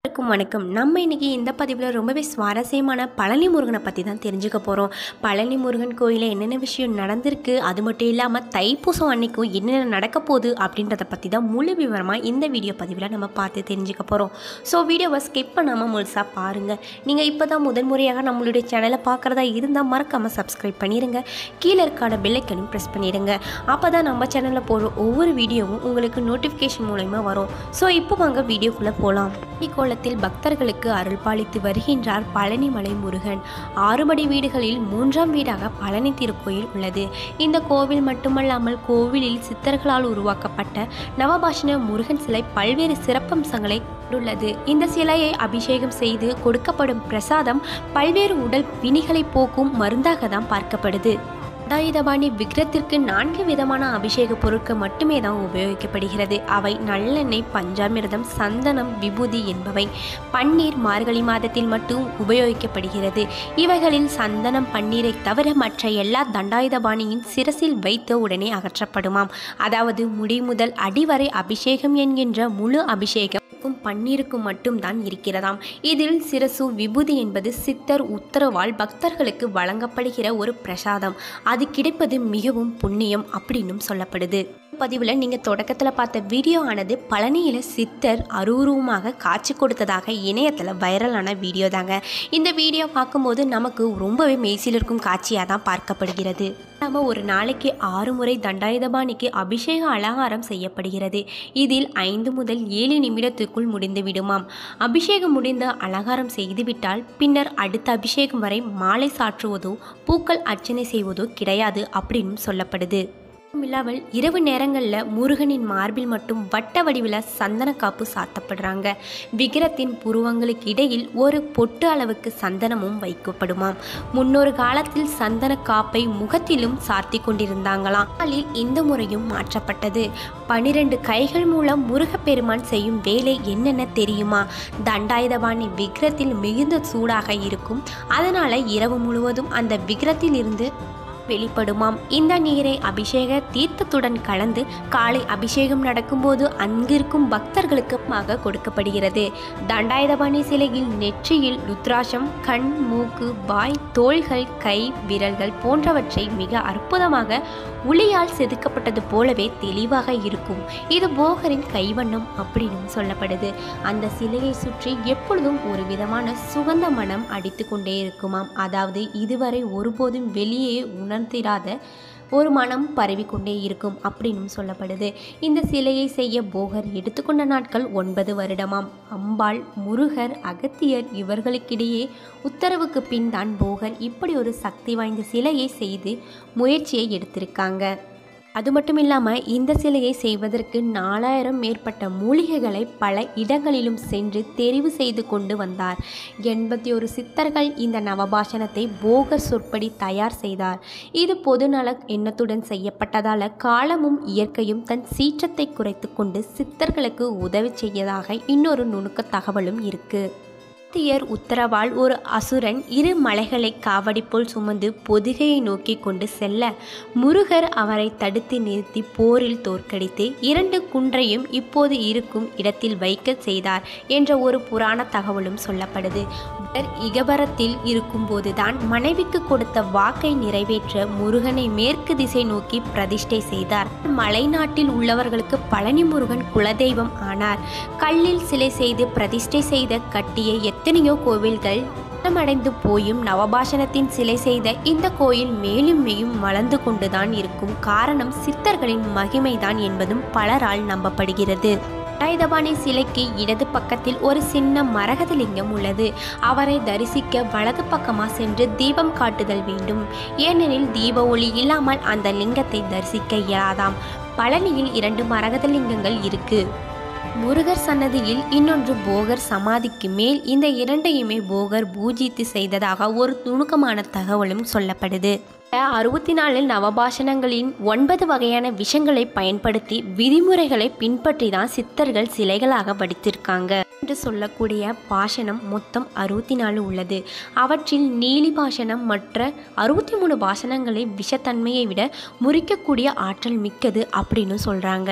வணக்கம். நம்ம இன்னைக்கு இந்த பதிவில் ரொம்பவே சுவாரஸ்யமான பழனி முருகனை பற்றி தான் தெரிஞ்சுக்க போகிறோம். பழனி முருகன் கோயிலில் என்னென்ன விஷயம் நடந்திருக்கு, அது மட்டும் இல்லாமல் தைப்பூசம் அன்னைக்கும் என்னென்ன நடக்க போகுது அப்படின்றத பற்றி தான் முழு விவரமாக இந்த வீடியோ பதிவில் நம்ம பார்த்து தெரிஞ்சுக்க போகிறோம். ஸோ வீடியோவை ஸ்கிப் பண்ணாமல் முழுசாக பாருங்கள். நீங்கள் இப்போ தான் முதன்முறையாக நம்மளுடைய சேனலை பார்க்குறதா இருந்தால் மறக்காமல் சப்ஸ்கிரைப் பண்ணிடுங்க. கீழே இருக்கான பெல் ஐக்கனையும் ப்ரெஸ் பண்ணிடுங்க. அப்போ தான் நம்ம சேனலில் போடுற ஒவ்வொரு வீடியோவும் உங்களுக்கு நோட்டிஃபிகேஷன் மூலமா வரும். ஸோ இப்போ வாங்க வீடியோக்குள்ளே போகலாம். கோலத்தில் பக்தர்களுக்கு அருள் பாலித்து வருகின்றார் பழனிமலை முருகன். 6 படி வீடுகளில் 3ஆம் வீடாக பழனி திருக்கோயில் உள்ளது. இந்த கோவில் மட்டுமல்லாமல் கோவிலில் சித்தர்களால் உருவாக்கப்பட்ட நவபாஷண முருகன் சிலை பல்வேறு சிறப்பம்சங்களை உள்ளது. இந்த சிலையை அபிஷேகம் செய்து கொடுக்கப்படும் பிரசாதம் பல்வேறு உடல் வினிகளை போக்கும் மருந்தாக தான் பார்க்கப்படுது. தண்டாயுதபாணி விக்கிரத்திற்கு 4 விதமான அபிஷேக பொருட்கள் மட்டுமே தான் உபயோகிக்கப்படுகிறது. அவை நல்லெண்ணெய், பஞ்சாமிர்தம், சந்தனம், விபூதி என்பவை. பன்னீர் மார்கழி மாதத்தில் மட்டும் உபயோகிக்கப்படுகிறது. இவைகளில் சந்தனம், பன்னீரை தவிர மற்ற எல்லா தண்டாயுதபாணியின் சிரசில் வைத்த உடனே அகற்றப்படுமாம். அதாவது முடி முதல் அடிவரை அபிஷேகம் என்கின்ற முழு அபிஷேகம் பன்னீருக்கும் மட்டும்தான் இருக்கிறதாம். இதில் சிரசு விபூதி என்பது சித்தர் உத்தரவால் பக்தர்களுக்கு வழங்கப்படுகிற ஒரு பிரசாதம். அது கிடைப்பது மிகவும் புண்ணியம் அப்படின்னும் சொல்லப்படுது. பதிவில் நீங்கள் தொடக்கத்தில் பார்த்த வீடியோ ஆனது பழனியில் சித்தர் அருவுருவமாக காட்சி கொடுத்ததாக இணையத்தில் வைரலான வீடியோ தாங்க. இந்த வீடியோ பார்க்கும்போது நமக்கு ரொம்பவே மெய்சில் இருக்கும் காட்சியாக தான் பார்க்கப்படுகிறது. நம்ம ஒரு நாளைக்கு 6 முறை தண்டாயுதபாணிக்கு அபிஷேக அலங்காரம் செய்யப்படுகிறது. இதில் 5 முதல் 7 நிமிடத்துக்குள் முடிந்து விடுமாம். அபிஷேகம் முடிந்த அலங்காரம் செய்துவிட்டால் பின்னர் அடுத்த அபிஷேகம் வரை மாலை சாற்றுவதோ பூக்கள் அர்ச்சனை செய்வதோ கிடையாது அப்படின்னு சொல்லப்படுது. இல்லாமல் இரவு நேரங்களில் முருகனின் மார்பில் மட்டும் வட்ட வடிவில் சந்தன காப்பு சாத்தப்படுறாங்க. விக்கிரத்தின் புருவங்களுக்கு இடையில் ஒரு பொட்டு அளவுக்கு சந்தனமும் வைக்கப்படுமாம். முன்னொரு காலத்தில் சந்தன காப்பை முகத்திலும் சாத்தி கொண்டிருந்தாங்களாம். அதில் இந்த முறையும் மாற்றப்பட்டது. 12 கைகள் மூலம் முருகப்பெருமான் செய்யும் வேலை என்னென்ன தெரியுமா? தண்டாயுதபாணி விக்கிரத்தில் மிகுந்த சூடாக இருக்கும். அதனால இரவு முழுவதும் அந்த விக்கிரத்தில் இருந்து வெளிப்படுமாம். இந்த நீரை அபிஷேக தீர்த்தத்துடன் கலந்து காலை அபிஷேகம் நடக்கும்போது அங்கிருக்கும் பக்தர்களுக்கு கொடுக்கப்படுகிறது. தண்டாயுதபாணி சிலையில் நெற்றியில் ருத்ராட்சம், கண், மூக்கு, வாய், தோள்கள், கை, விரல்கள் போன்றவற்றை மிக அற்புதமாக உளியால் செதுக்கப்பட்டது போலவே தெளிவாக இருக்கும். இது போகரின் கைவண்ணம் அப்படின்னு சொல்லப்படுது. அந்த சிலையை சுற்றி எப்பொழுதும் ஒரு விதமான சுகந்த மனம் அடித்து கொண்டே இருக்குமாம். அதாவது இதுவரை ஒருபோதும் வெளியே உணர்ந்திராத ஒரு மனம் பரவிக்கொண்டே இருக்கும் அப்படின்னு சொல்லப்படுது. இந்த சிலையை செய்ய போகர் எடுத்துக்கொண்ட நாட்கள் 9 வருடமாம். அம்பாள், முருகர், அகத்தியர் இவர்களுக்கிடையே உத்தரவுக்கு பின் தான் போகர் இப்படி ஒரு சக்தி வாய்ந்த சிலையை செய்து முயற்சியை எடுத்திருக்காங்க. அது மட்டும் இல்லாமல் இந்த சிலையை செய்வதற்கு 4000 மேற்பட்ட மூலிகைகளை பல இடங்களிலும் சென்று தெரிவு செய்து கொண்டு வந்தார். 81 சித்தர்கள் இந்த நவபாஷணத்தை போகர் சொற்படி தயார் செய்தார். இது பொதுநல எண்ணத்துடன் செய்யப்பட்டதால் காலமும் இயற்கையும் தன் சீற்றத்தை குறைத்து கொண்டு சித்தர்களுக்கு உதவி செய்யதாக இன்னொரு நுணுக்க தகவலும் இருக்கு. உத்தரவால் ஒரு அசுரன் 2 மலைகளை காவடி போல் சுமந்து பொதிகையை நோக்கி கொண்டு செல்ல முருகர் அவரை தடுத்து நிறுத்தி போரில் தோற்கடித்து 2 குன்றையும் இப்போது இருக்கும் இடத்தில் வைக்க செய்தார் என்ற ஒரு புராண தகவலும் சொல்லப்படுது. இகபரத்தில் இருக்கும்போதுதான் மனைவிக்கு கொடுத்த வாக்கை நிறைவேற்ற முருகனை மேற்கு திசை நோக்கி பிரதிஷ்டை செய்தார். மலைநாட்டில் உள்ளவர்களுக்கு பழனி முருகன் குலதெய்வம் ஆனார். கல்லில் சிலை செய்து பிரதிஷ்டை செய்த கட்டிய எத்தனையோ கோவில்கள் அடைந்து போயும் நவபாஷணத்தின் சிலை செய்த இந்த கோயில் மேலும் மேலும் வளர்ந்து கொண்டுதான் இருக்கும். காரணம் சித்தர்களின் மகிமைதான் என்பதும் பலரால் நம்பப்படுகிறது. தண்டாயுதபாணி சிலைக்கு இடது பக்கத்தில் ஒரு சின்ன மரகத லிங்கம் உள்ளது. அவரை தரிசிக்க வலது பக்கமாக சென்று தீபம் காட்டுதல் வேண்டும். ஏனெனில் தீப ஒளி இல்லாமல் அந்த லிங்கத்தை தரிசிக்க இயலாதாம். பழனியில் 2 மரகத லிங்கங்கள் இருக்கு. முருகர் சன்னதியில் இன்னொன்று போகர் சமாதிக்கு மேல். இந்த 2யுமே போகர் பூஜித்து செய்ததாக ஒரு நுணுக்கமான தகவலும் சொல்லப்படுது. 64 நவபாஷணங்களின் 9 வகையான விஷங்களை பயன்படுத்தி விதிமுறைகளை பின்பற்றி தான் சித்தர்கள் சிலைகளாக வடித்திருக்காங்க என்று சொல்லக்கூடிய பாஷணம் மொத்தம் 64 உள்ளது. அவற்றில் நீலி பாஷணம் மற்ற 63 பாஷணங்களை விஷத்தன்மையை விட முறிக்கக்கூடிய ஆற்றல் மிக்கது அப்படின்னு சொல்றாங்க.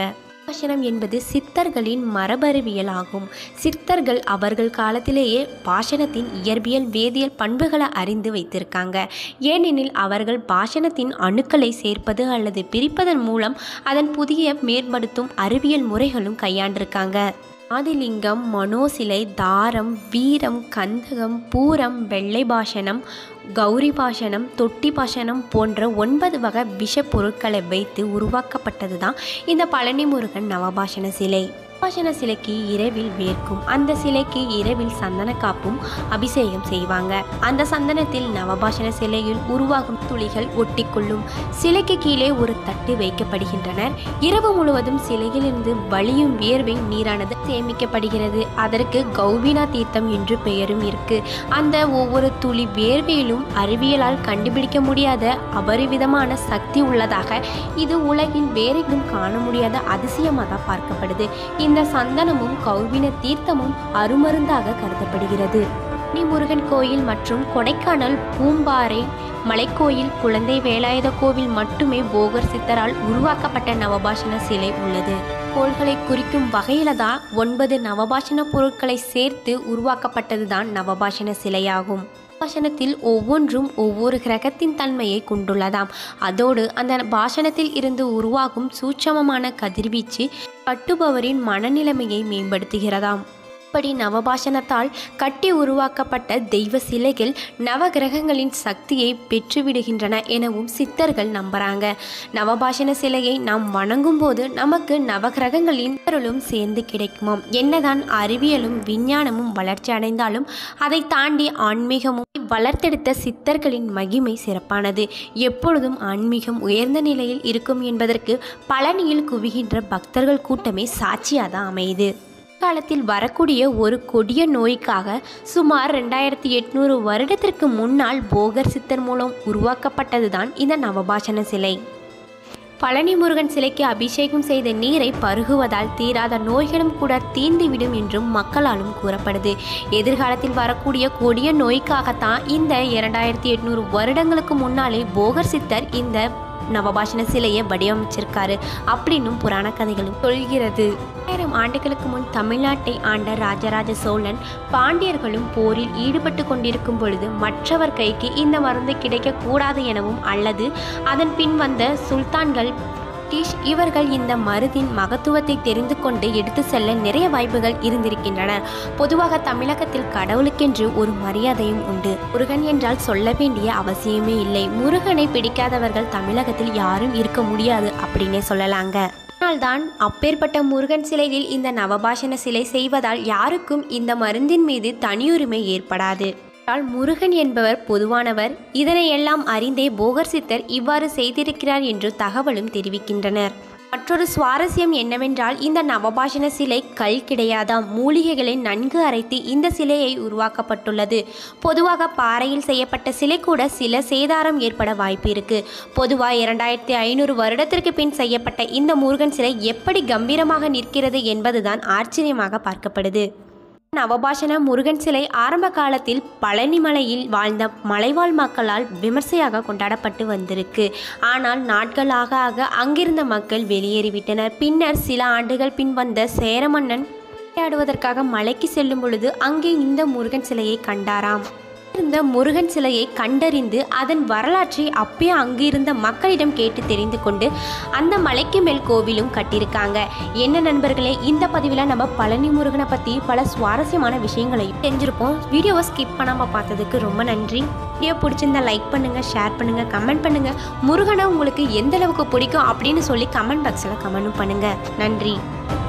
பாஷனம் என்பது சித்தர்களின் மரபறிவியல் ஆகும். சித்தர்கள் அவர்கள் காலத்திலேயே பாஷணத்தின் இயற்பியல் வேதியியல் பண்புகளை அறிந்து வைத்திருக்காங்க. ஏனெனில் அவர்கள் பாஷணத்தின் அணுக்களை சேர்ப்பது அல்லது பிரிப்பதன் மூலம் அதன் புதிய மேம்படுத்தும் அறிவியல் முறைகளும் கையாண்டிருக்காங்க. ஆதிலிங்கம், மனோசிலை, தாரம், வீரம், கந்தகம், பூரம், வெள்ளை பாஷணம், கௌரி பாஷணம், தொட்டி பாஷணம் போன்ற 9 வகை விஷ பொருட்களை வைத்து உருவாக்கப்பட்டது தான் இந்த பழனி முருகன் நவபாஷண சிலை. நவபாஷண சிலைக்கு இரவில் வேர்க்கும். அந்த சிலைக்கு இரவில் சந்தன காப்பும் அபிஷேகம் செய்வாங்க. அந்த சந்தனத்தில் நவபாஷண சிலையில் உருவாகும் துளிகள் ஒட்டிக்கொள்ளும். சிலைக்கு கீழே ஒரு தட்டு வைக்கப்படுகின்றனர். இரவு முழுவதும் சிலையிலிருந்து வழியும் வியர்வை நீரானது சேமிக்கப்படுகிறது. அதற்கு கௌவினா தீர்த்தம் என்று பெயரும் இருக்கு. அந்த ஒவ்வொரு துளி வேர்வையிலும் அறிவியலால் கண்டுபிடிக்க முடியாத அபரிவிதமான சக்தி உள்ளதாக, இது உலகில் வேறெங்கும் காண முடியாத அதிசயமாக பார்க்கப்படுது. இந்த சந்தனமும் கௌவின தீர்த்தமும் அருமருந்தாக கருதப்படுகிறது. முருகன் கோயில் மற்றும் கொடைக்கானல் பூம்பாறை மலைக்கோயில், குழந்தை வேலாயுத கோவில் மட்டுமே போகர் சித்தரால் உருவாக்கப்பட்ட நவபாஷண சிலை உள்ளது. கோள்களை குறிக்கும் வகையில தான் 9 நவபாஷண பொருட்களை சேர்த்து உருவாக்கப்பட்டதுதான் நவபாஷண சிலையாகும். பாஷணத்தில் ஒவ்வொன்றும் ஒவ்வொரு கிரகத்தின் தன்மையை கொண்டுள்ளதாம். அதோடு அந்த பாஷணத்தில் இருந்து உருவாகும் சூட்சமமான கதிர்வீச்சு கட்டுபவரின் மனநிலைமையை மேம்படுத்துகிறதாம். இப்படி நவபாஷணத்தால் கட்டி உருவாக்கப்பட்ட தெய்வ சிலைகள் நவகிரகங்களின் சக்தியை பெற்றுவிடுகின்றன எனவும் சித்தர்கள் நம்புறாங்க. நவபாஷண சிலையை நாம் வணங்கும் போது நமக்கு நவகிரகங்களின் அருளும் சேர்ந்து கிடைக்குமாம். என்னதான் அறிவியலும் விஞ்ஞானமும் வளர்ச்சி அடைந்தாலும் அதை தாண்டி ஆன்மீகமும் வளர்த்தெடுத்த சித்தர்களின் மகிமை சிறப்பானது. எப்பொழுதும் ஆன்மீகம் உயர்ந்த நிலையில் இருக்கும் என்பதற்கு பழனியில் குவிகின்ற பக்தர்கள் கூட்டமே சாட்சியாக அமையுது. காலத்தில் வரக்கூடிய ஒரு கொடிய நோய்க்காக சுமார் 2800 வருடத்திற்கு முன்னால் போகர் சித்தர் மூலம் உருவாக்கப்பட்டதுதான் இந்த நவபாஷண சிலை. பழனி முருகன் சிலைக்கு அபிஷேகம் செய்த நீரை பருகுவதால் தீராத நோய்களும் கூட தீர்ந்துவிடும் என்றும் மக்களாலும் கூறப்படுது. எதிர்காலத்தில் வரக்கூடிய கொடிய நோய்க்காகத்தான் இந்த 2800 வருடங்களுக்கு முன்னாலே போகர் சித்தர் இந்த நவபாஷண சிலையை வடிவமைச்சிருக்காரு அப்படின்னும் புராண கதைகளும் சொல்கிறது. 1000 ஆண்டுகளுக்கு முன் தமிழ்நாட்டை ஆண்ட ராஜராஜ சோழன் பாண்டியர்களும் போரில் ஈடுபட்டு கொண்டிருக்கும் பொழுது மற்றவர் கைக்கு இந்த மருந்து கிடைக்கக்கூடாது எனவும் அல்லது அதன் பின் வந்த சுல்தான்கள் இவர்கள் இந்த மருந்தின் மகத்துவத்தை தெரிந்து கொண்டு எடுத்து செல்ல நிறைய வாய்ப்புகள் இருந்திருக்கின்றன. பொதுவாக தமிழகத்தில் கடவுளுக்கென்று ஒரு மரியாதையும் உண்டு. முருகன் என்றால் சொல்ல வேண்டிய அவசியமே இல்லை. முருகனை பிடிக்காதவர்கள் தமிழகத்தில் யாரும் இருக்க முடியாது அப்படின்னே சொல்லலாங்க. அதனால்தான் அப்பேற்பட்ட முருகன் சிலையில் இந்த நவபாஷண சிலை செய்வதால் யாருக்கும் இந்த மருந்தின் மீது தனியுரிமை ஏற்படாது. முருகன் என்பவர் பொதுவானவர். இதனையெல்லாம் அறிந்தே போகர் சித்தர் இவ்வாறு செய்திருக்கிறார் என்று தகவலும் தெரிவிக்கின்றனர். மற்றொரு சுவாரஸ்யம் என்னவென்றால் இந்த நவபாஷண சிலை கல் கிடையாதாம். மூலிகைகளை நன்கு அரைத்து இந்த சிலையை உருவாக்கப்பட்டுள்ளது. பொதுவாக பாறையில் செய்யப்பட்ட சிலை கூட சில சேதாரம் ஏற்பட வாய்ப்பு இருக்கு. பொதுவாக 2500 வருடத்திற்கு பின் செய்யப்பட்ட இந்த முருகன் சிலை எப்படி கம்பீரமாக நிற்கிறது என்பதுதான் ஆச்சரியமாக பார்க்கப்படுது. நவபாஷண முருகன் சிலை ஆரம்ப காலத்தில் பழனி மலையில் வாழ்ந்த மலைவாழ் மக்களால் விமர்சையாக கொண்டாடப்பட்டு வந்திருக்கு. ஆனால் நாட்கள் ஆக ஆக அங்கிருந்த மக்கள் வெளியேறிவிட்டனர். பின்னர் சில ஆண்டுகள் பின் வந்த சேர மன்னன் விளையாடுவதற்காக மலைக்கு செல்லும் பொழுது அங்கே இந்த முருகன் சிலையை கண்டாராம். இருந்த முருகன் சிலையை கண்டறிந்து அதன் வரலாற்றை அப்பயே அங்கிருந்த மக்களிடம் கேட்டு தெரிந்து கொண்டு அந்த மலைக்கு மேல் கோவிலும் கட்டியிருக்காங்க. என்ன நண்பர்களே, இந்த பதிவில் நம்ம பழனி முருகனை பற்றி பல சுவாரஸ்யமான விஷயங்களையும் தெரிஞ்சிருப்போம். வீடியோவை ஸ்கிப் பண்ணாமல் பார்த்ததுக்கு ரொம்ப நன்றி. வீடியோ பிடிச்சிருந்தா லைக் பண்ணுங்கள், ஷேர் பண்ணுங்கள், கமெண்ட் பண்ணுங்கள். முருகனை உங்களுக்கு எந்த அளவுக்கு பிடிக்கும் அப்படின்னு சொல்லி கமெண்ட் பாக்ஸில் கமெண்ட்டும் பண்ணுங்கள். நன்றி.